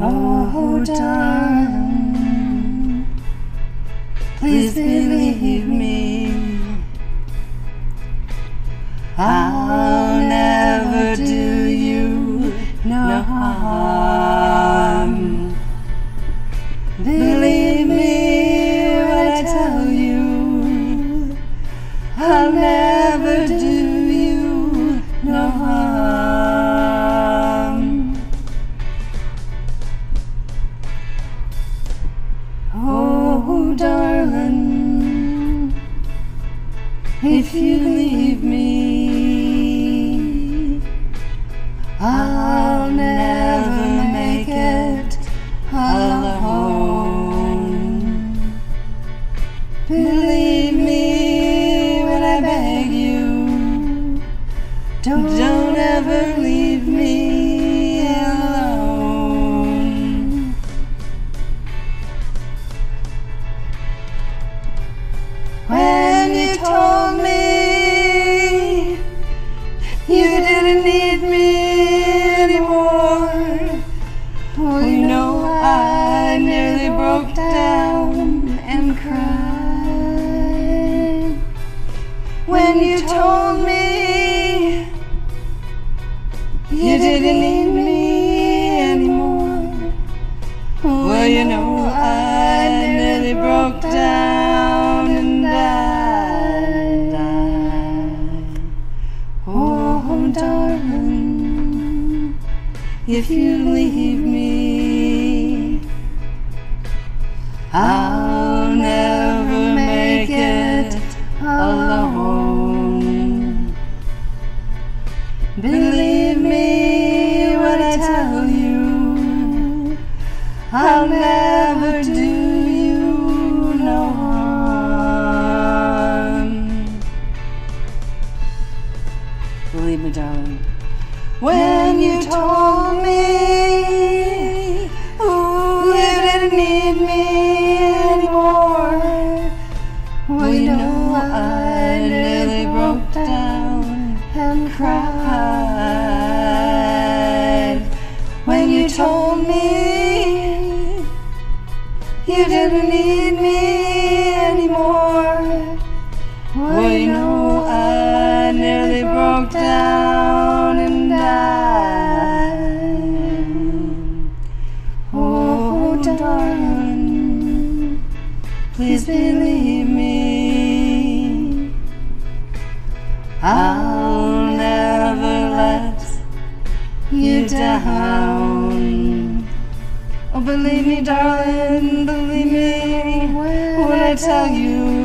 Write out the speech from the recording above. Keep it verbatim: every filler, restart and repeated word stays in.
Oh, darling, please believe me, I'll never do you no harm. Believe me when I tell you, I'll never do you no harm. Oh, darling, if you leave me, I'll never make it alone. Believe me when I beg you, don't, don't ever leave me alone. When you told me you didn't need me anymore, well, you know I nearly broke down and cried. When you told me you didn't need me anymore, well, you know I nearly broke down and died. Oh, darling, if you leave me, I'll never make it alone. Believe me when I tell you, I'll never do you no harm. Believe me, darling. When you told me, ooh, you didn't need me anymore, well, you know I nearly broke down and cried. When you told me you didn't need me anymore, well, you know I nearly broke down and died. Oh, darling, please believe me, I'll never let you down. Oh, believe me, darling, believe me when I tell you,